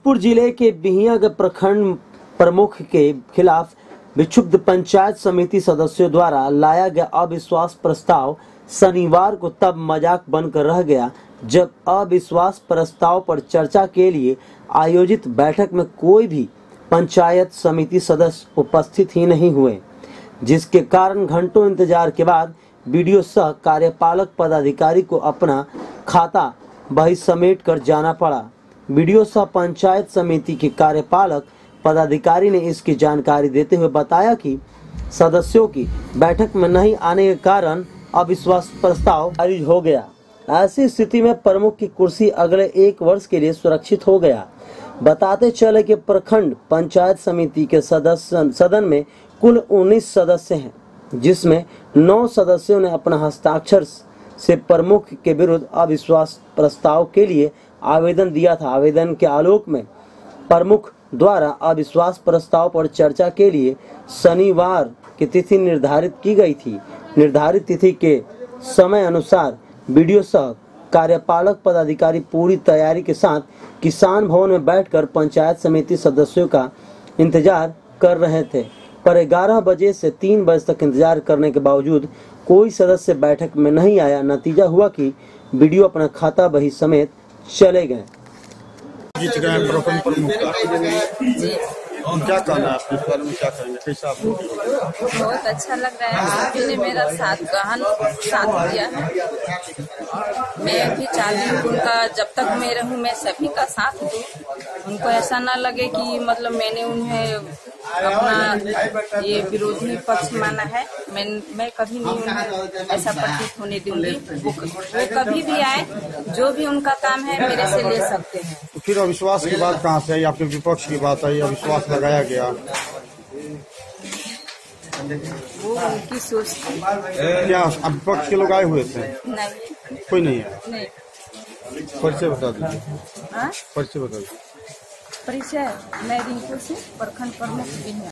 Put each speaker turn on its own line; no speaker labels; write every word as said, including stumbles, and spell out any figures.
भोजपुर जिले के बिहिया के प्रखंड प्रमुख के खिलाफ विक्षुब्ध पंचायत समिति सदस्यों द्वारा लाया गया अविश्वास प्रस्ताव शनिवार को तब मजाक बनकर रह गया जब अविश्वास प्रस्ताव पर चर्चा के लिए आयोजित बैठक में कोई भी पंचायत समिति सदस्य उपस्थित ही नहीं हुए, जिसके कारण घंटों इंतजार के बाद वीडियो सह कार्यपालक पदाधिकारी को अपना खाता बही समेट कर जाना पड़ा। वीडियो सह पंचायत समिति के कार्यपालक पदाधिकारी ने इसकी जानकारी देते हुए बताया कि सदस्यों की बैठक में नहीं आने के कारण अविश्वास प्रस्ताव खारिज हो गया। ऐसी स्थिति में प्रमुख की कुर्सी अगले एक वर्ष के लिए सुरक्षित हो गया। बताते चले कि प्रखंड पंचायत समिति के सदस्य सदन में कुल उन्नीस सदस्य हैं, जिसमें नौ सदस्यों ने अपना हस्ताक्षर से प्रमुख के विरुद्ध अविश्वास प्रस्ताव के लिए आवेदन दिया था। आवेदन के आलोक में प्रमुख द्वारा अविश्वास प्रस्ताव पर चर्चा के लिए शनिवार की तिथि निर्धारित की गई थी। निर्धारित तिथि के समय अनुसार वीडियो सह कार्यपालक पदाधिकारी पूरी तैयारी के साथ किसान भवन में बैठकर पंचायत समिति सदस्यों का इंतजार कर रहे थे, पर ग्यारह बजे से तीन बजे तक इंतजार करने के बावजूद कोई सदस्य बैठक में नहीं आया। नतीजा हुआ कि वीडियो अपना खाता बही समेत चले गए।
जीत गए प्रखंड प्रमुख का क्या कहना है आपके बारे में, क्या करेंगे, कैसा आप?
बहुत अच्छा लग रहा है, सभी ने मेरा साथ गहन साथ दिया है। मैं भी चाहती हूँ उनका जब तक मैं रहूँ मैं सभी का साथ दूँ। उनको ऐसा ना लगे कि मतलब मैंने उन्हें अपना ये विरोधी पक्ष माना है। मैं मैं कभी नहीं उन्हें ऐसा प्रतीत होने दूंगी। वो, वो कभी भी आए, जो भी उनका काम है मेरे से ले सकते हैं।
तो फिर अविश्वास की बात कहाँ से आई? आपके विपक्ष की बात आई, अविश्वास लगाया गया,
वो उनकी सोच थी।
क्या विपक्ष के लोग आए हुए थे?
नहीं,
कोई नहीं है।
नहीं।
परिचय बता दीजिए।
हाँ?
परिचय बता दीजिए।
परिचय मैं रिंकू से प्रखंड प्रमुख भी हूँ।